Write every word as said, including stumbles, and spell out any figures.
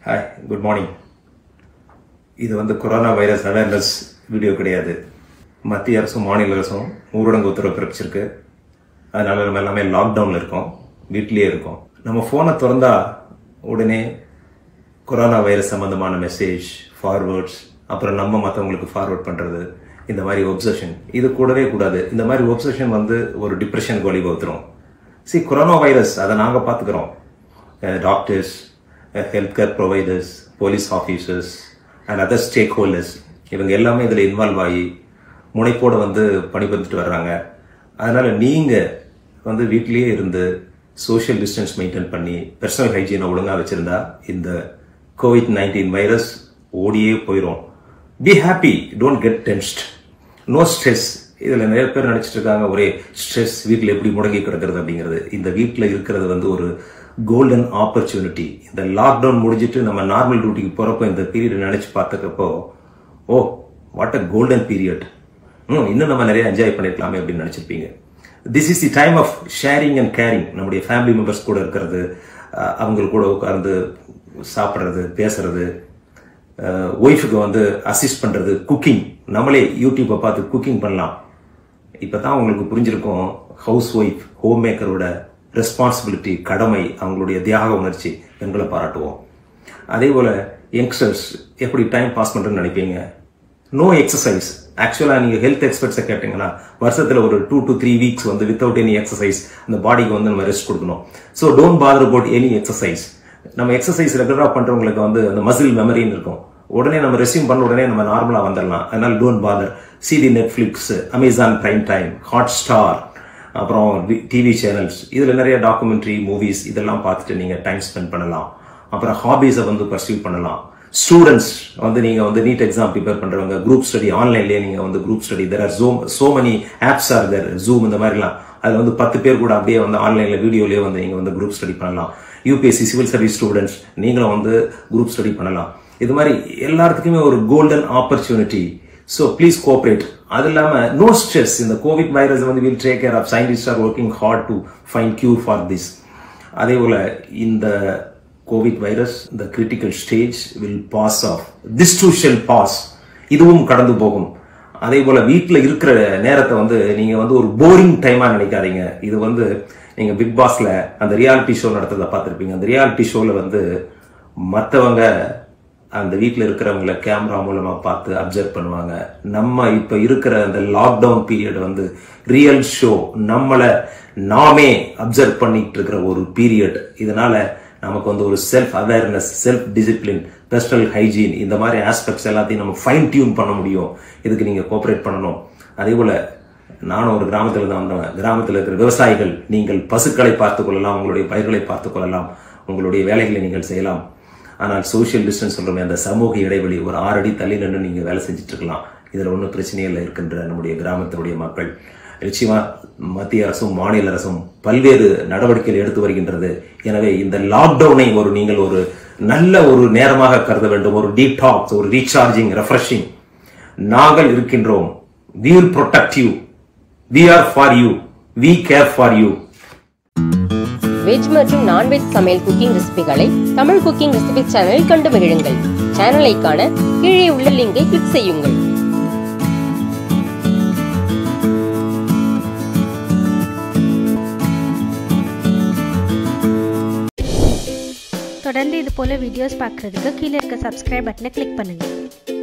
Hi, good morning. இது வந்து corona virus awareness video கிடையாது. மத்திய அரசும் மாநில அரசும் ஊரடங்கு உத்தரவு பிறப்பிச்சிருக்கு. அதனால நம்ம எல்லாமே லாக்டவுனில் இருக்கோம், வீட்லேயே இருக்கோம். நம்ம ஃபோனை திறந்தா உடனே கொரோனா வைரஸ் சம்மந்தமான மெசேஜ் ஃபார்வேர்ட்ஸ், அப்புறம் நம்ம மற்றவங்களுக்கு ஃபார்வேர்ட் பண்ணுறது, இந்த மாதிரி ஒப்சஷன் இது கூடவே கூடாது. இந்த மாதிரி ஒப்சஷன் வந்து ஒரு டிப்ரெஷனுக்கு வழிவகுத்துரும். சி, கொரோனா வைரஸ் அதை நாங்கள் பார்த்துக்கிறோம். Doctors, health care providers, police officers and other stakeholders இவங்க எல்லாமே இதில் இன்வால்வ் ஆகி முனைப்போடு வந்து பணிபுரிஞ்சுட்டு வர்றாங்க. அதனால் நீங்கள் வந்து வீட்டிலேயே இருந்து சோஷியல் டிஸ்டன்ஸ் மெயின்டைன் பண்ணி பர்சனல் ஹைஜீனை ஒழுங்காக வச்சுருந்தா இந்த கோவிட் நைன்டீன் வைரஸ் ஓடியே போயிடும். Be happy, don't get tensed, no stress. இதில் நிறைய பேர் நினச்சிட்டு இருக்காங்க ஒரே ஸ்ட்ரெஸ், வீட்டில் எப்படி முடங்கி கிடக்கிறது அப்படிங்கிறது. இந்த வீட்டில் இருக்கிறது வந்து ஒரு கோல்டன் ஆப்பர்ச்சுனிட்டி. இந்த லாக்டவுன் முடிஞ்சிட்டு நம்ம நார்மல் டியூட்டிக்கு போகிறப்போ இந்த பீரியட் நினச்சி பார்த்துக்கப்போ, oh what a golden period, ம் இன்னும் நம்ம நிறைய என்ஜாய் பண்ணிருக்கலாமே அப்படின்னு நினச்சிருப்பீங்க. This is the time of sharing and caring. நம்முடைய ஃபேமிலி மெம்பர்ஸ் கூட இருக்கிறது, அவங்க கூட உட்கார்ந்து சாப்பிட்றது, பேசுறது, ஒய்ஃபுக்கு வந்து அசிஸ்ட் பண்ணுறது, குக்கிங். நம்மளே யூடியூப்பை பார்த்து குக்கிங் பண்ணலாம். இப்போ தான் உங்களுக்கு புரிஞ்சிருக்கும் ஹவுஸ் ஒய்ஃப், ஹோம் மேக்கரோட ரெஸ்பான்சிபிலிட்டி, கடமை, அவங்களுடைய தியாக உணர்ச்சி. பெண்களை பாராட்டுவோம். அதே போல் யங்ஸ்டர்ஸ் எப்படி டைம் பாஸ் பண்ணுறதுன்னு நினைப்பீங்க. No exercise. ஆக்சுவலாக நீங்கள் ஹெல்த் எக்ஸ்பர்ட்ஸை கேட்டிங்கன்னா வருஷத்தில் ஒரு டூ டு த்ரீ வீக்ஸ் வந்து வித்தவுட் எனி எக்ஸசைஸ் அந்த பாடிக்கு வந்து நம்ம ரெஸ்ட் கொடுக்கணும். So don't bother about any exercise. நம்ம எக்ஸசைஸ் ரெகுலராக பண்ணுறவங்களுக்கு வந்து அந்த மசில் மெமரின்னு இருக்கும். உடனே நம்ம ரெஸ்யூம் பண்ண உடனே நம்ம நார்மலாக வந்துடலாம். அதனால் don't bother. See the Netflix, Amazon Prime time, Hotstar, அப்புறம் டிவி சேனல்ஸ், இதில் நிறைய டாக்குமெண்ட்ரி மூவிஸ் இதெல்லாம் பார்த்துட்டு நீங்கள் டைம் ஸ்பெண்ட் பண்ணலாம். அப்புறம் ஹாபீஸை வந்து பர்சியூ பண்ணலாம். ஸ்டூடெண்ட்ஸ் வந்து நீங்கள் வந்து நீட் எக்ஸாம் ப்ரிப்பேர் பண்ணுறவங்க குரூப் ஸ்டடி ஆன்லைன்லேயே நீங்கள் வந்து group study, there are so so many apps are there, Zoom இந்த மாதிரிலாம். அதில் வந்து பத்து பேர் கூட அப்படியே வந்து ஆன்லைனில் வீடியோலேயே வந்து நீங்கள் வந்து குரூப் ஸ்டடி பண்ணலாம். யூபிஎஸ்சி சிவில் சர்வீஸ் ஸ்டூடெண்ட்ஸ் நீங்களும் வந்து குரூப் ஸ்டடி பண்ணலாம். இது மாதிரி எல்லாத்துக்குமே ஒரு golden opportunity. So please cooperate. அது இல்லாமல் நோ ஸ்ட்ரெஸ். இந்த கோவிட் வைரஸ் வந்து will take care of. Scientist are working hard to find cure for this. அதே போல் இந்த கோவிட் வைரஸ், இந்த critical stage will pass off. This too shall pass. இதுவும் கடந்து போகும். அதே போல் வீட்டில் இருக்கிற நேரத்தை வந்து நீங்கள் வந்து ஒரு போரிங் டைமாக நினைக்காதீங்க. இது வந்து நீங்கள் பிக் பாஸில் அந்த ரியாலிட்டி ஷோ நடத்துறதை பார்த்துருப்பீங்க. அந்த ரியாலிட்டி ஷோவில் வந்து மற்றவங்க அந்த வீட்டில் இருக்கிறவங்கள கேமரா மூலமாக பார்த்து அப்சர்வ் பண்ணுவாங்க. நம்ம இப்போ இருக்கிற அந்த லாக்டவுன் பீரியட் வந்து ரியல் ஷோ, நம்மளை நாமே அப்சர்வ் பண்ணிட்டு இருக்கிற ஒரு பீரியட். இதனால நமக்கு வந்து ஒரு self awareness, self discipline, personal hygiene, இந்த மாதிரி ஆஸ்பெக்ட்ஸ் எல்லாத்தையும் நம்ம ஃபைன் டியூன் பண்ண முடியும். இதுக்கு நீங்கள் கோஆப்ரேட் பண்ணணும். அதே போல் நானும் ஒரு கிராமத்தில் தான் வந்தேன். கிராமத்தில் இருக்கிற விவசாயிகள், நீங்கள் பசுக்களை பார்த்து கொள்ளலாம், உங்களுடைய பயிர்களை பார்த்து கொள்ளலாம், உங்களுடைய வேலைகளை நீங்கள் செய்யலாம். ஆனால் சோஷியல் டிஸ்டன்ஸ் சொல்கிறோமே, அந்த சமூக இடைவெளி, ஒரு ஆறு அடி தள்ளி நின்று நீங்கள் வேலை செஞ்சுட்டு இருக்கலாம். இதில் ஒன்றும் பிரச்சனையே இல்லை. இருக்கின்ற நம்முடைய கிராமத்தினுடைய மக்கள் நிச்சயமாக மத்திய அரசும் மாநில அரசும் பல்வேறு நடவடிக்கைகள் எடுத்து வருகின்றது. எனவே இந்த லாக்டவுனை ஒரு நீங்கள் ஒரு நல்ல ஒரு நேரமாக கருத வேண்டும். ஒரு டீடாக்ஸ், ஒரு ரீசார்ஜிங், ரெஃப்ரெஷிங். நாங்கள் இருக்கின்றோம். we will protect you. we are for you. we care for you. Veg மற்றும் நான்வெஜ் சமையல் குக்கிங் ரெசிபிகளை தமிழ் குக்கிங் ரெசிபி சேனலில் கண்டு மகிழுங்கள். சேனலை காண கீழே உள்ள லிங்கை கிளிக் செய்யுங்கள். தொடர்ந்து இது போல வீடியோஸ் பார்க்குறதுக்கு கீழே இருக்க சப்ஸ்கிரைப் பட்டனை கிளிக் பண்ணுங்கள்.